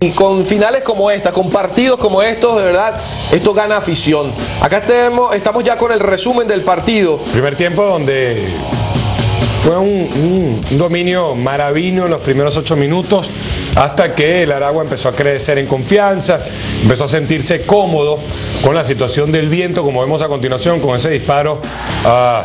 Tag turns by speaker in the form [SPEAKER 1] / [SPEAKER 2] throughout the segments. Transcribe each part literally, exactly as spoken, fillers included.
[SPEAKER 1] Y con finales como esta, con partidos como estos, de verdad, esto gana afición. Acá tenemos, estamos ya con el resumen del partido.
[SPEAKER 2] Primer tiempo donde fue un, un, un dominio maravilloso en los primeros ocho minutos, hasta que el Aragua empezó a crecer en confianza, empezó a sentirse cómodo con la situación del viento, como vemos a continuación, con ese disparo uh,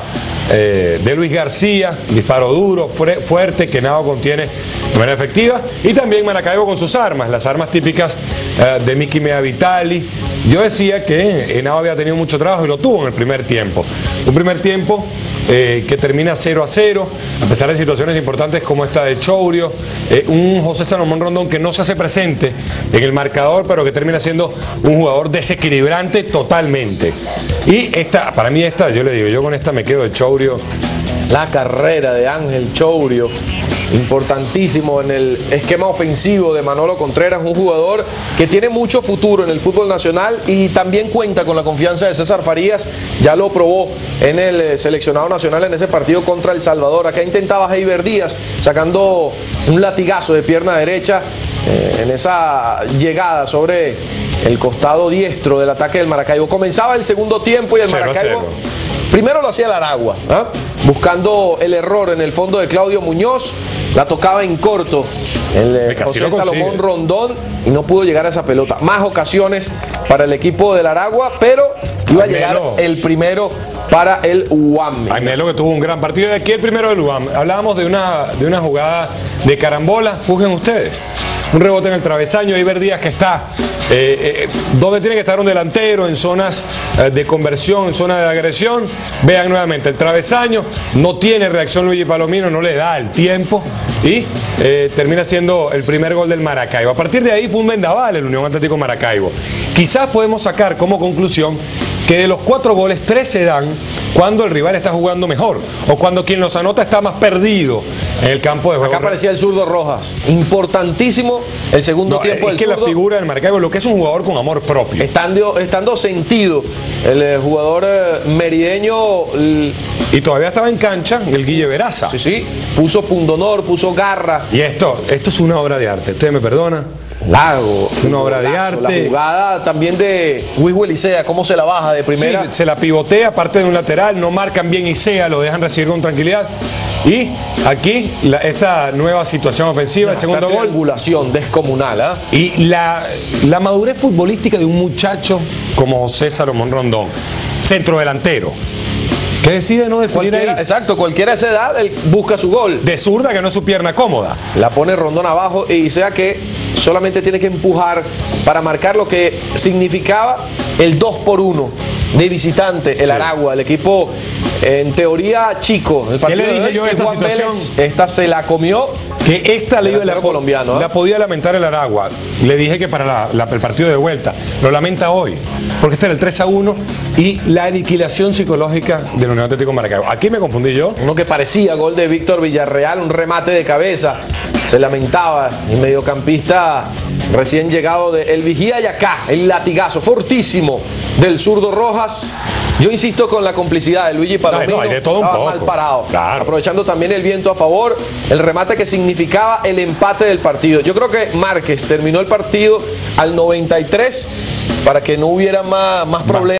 [SPEAKER 2] eh, de Luis García, disparo duro, fuerte, que Henao contiene de manera efectiva, y también Maracaibo con sus armas, las armas típicas uh, de Miki Mea Vitali. Yo decía que Henao había tenido mucho trabajo y lo tuvo en el primer tiempo. Un primer tiempo eh, que termina cero a cero, a pesar de situaciones importantes como esta de Chourio, eh, un José Salomón Rondón que no se hace presente en el marcador, pero que termina siendo un jugador desequilibrante totalmente. Y esta, para mí esta, yo le digo, yo con esta me quedo de Chourio.
[SPEAKER 1] La carrera de Ángel Chourio, importantísimo en el esquema ofensivo de Manolo Contreras, un jugador que tiene mucho futuro en el fútbol nacional y también cuenta con la confianza de César Farías, ya lo probó en el seleccionado nacional en ese partido contra El Salvador. Acá intentaba Heiber Díaz sacando un latigazo de pierna derecha eh, en esa llegada sobre el costado diestro del ataque del Maracaibo. Comenzaba el segundo tiempo y el Maracaibo primero lo hacía el Aragua, ¿eh? buscando el error en el fondo de Claudio Muñoz, la tocaba en corto el eh, José Salomón Rondón y no pudo llegar a esa pelota. Más ocasiones para el equipo del Aragua, pero iba a llegar el primero para el U A M.
[SPEAKER 2] Agnelo, que tuvo un gran partido, de aquí el primero del U A M. Hablábamos de una, de una jugada de carambola, juzguen ustedes. Un rebote en el travesaño, Heiber Díaz que está eh, eh, donde tiene que estar un delantero, en zonas eh, de conversión, en zona de agresión. Vean nuevamente el travesaño, no tiene reacción Luigi Palomino, no le da el tiempo y eh, termina siendo el primer gol del Maracaibo. A partir de ahí fue un vendaval el Unión Atlético Maracaibo. Quizás podemos sacar como conclusión que de los cuatro goles, tres se dan cuando el rival está jugando mejor o cuando quien los anota está más perdido en el campo de juego.
[SPEAKER 1] Acá aparecía el zurdo Rojas, importantísimo el segundo
[SPEAKER 2] no,
[SPEAKER 1] tiempo
[SPEAKER 2] es
[SPEAKER 1] del
[SPEAKER 2] que
[SPEAKER 1] zurdo.
[SPEAKER 2] La figura del Maracaibo, lo que es un jugador con amor propio.
[SPEAKER 1] Estando, estando sentido el eh, jugador eh, merideño. El...
[SPEAKER 2] Y todavía estaba en cancha el Guille Veraza.
[SPEAKER 1] Sí, sí, puso pundonor, puso garra.
[SPEAKER 2] Y esto, esto es una obra de arte, ¿usted me perdona?
[SPEAKER 1] Lago,
[SPEAKER 2] una obra de arte.
[SPEAKER 1] La jugada también de Wiswell Isea, cómo se la baja de primera.
[SPEAKER 2] Sí, se la pivotea, parte de un lateral, no marcan bien Isea, lo dejan recibir con tranquilidad. Y aquí la, esta nueva situación ofensiva, no, el segundo gol.
[SPEAKER 1] Angulación descomunal, ¿eh?
[SPEAKER 2] Y la, la madurez futbolística de un muchacho como José Salomón Rondón, centro delantero, que decide no definir ahí.
[SPEAKER 1] Exacto, cualquiera de esa edad, él busca su gol.
[SPEAKER 2] De zurda, que no es su pierna cómoda.
[SPEAKER 1] La pone Rondón abajo y sea que solamente tiene que empujar para marcar lo que significaba el dos por uno de visitante, el sí. Aragua, el equipo en teoría chico. El partido
[SPEAKER 2] ¿Qué le dije yo de esta
[SPEAKER 1] Juan
[SPEAKER 2] situación?
[SPEAKER 1] Vélez, esta se la comió.
[SPEAKER 2] Que esta le la,
[SPEAKER 1] colombiano, ¿eh?
[SPEAKER 2] la podía lamentar el Aragua. Le dije que para la, la, el partido de vuelta lo lamenta hoy, porque este era el tres a uno y la aniquilación psicológica del Unión Atlético Maracaibo. Aquí me confundí yo.
[SPEAKER 1] Uno que parecía gol de Víctor Villarreal, un remate de cabeza. Se lamentaba el mediocampista recién llegado de El Vigía, y acá el latigazo fortísimo del zurdo Rojas. Yo insisto con la complicidad de Luigi Palomino.
[SPEAKER 2] No, hay de todo un poco.
[SPEAKER 1] Mal parado.
[SPEAKER 2] Claro.
[SPEAKER 1] Aprovechando también el viento a favor, el remate que significaba el empate del partido. Yo creo que Márquez terminó el partido al noventa y tres para que no hubiera más, más problemas.